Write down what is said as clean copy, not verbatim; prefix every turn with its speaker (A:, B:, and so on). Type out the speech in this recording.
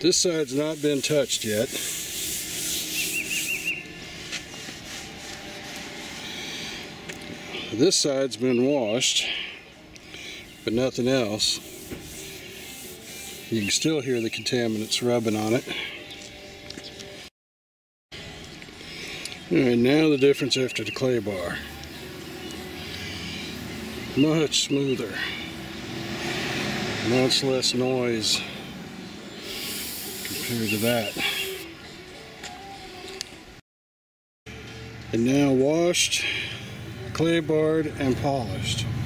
A: This side's not been touched yet. This side's been washed, but nothing else. You can still hear the contaminants rubbing on it. Alright, now the difference after the clay bar. Much smoother. Much less noise compared to that. And now washed, clay barred, and polished.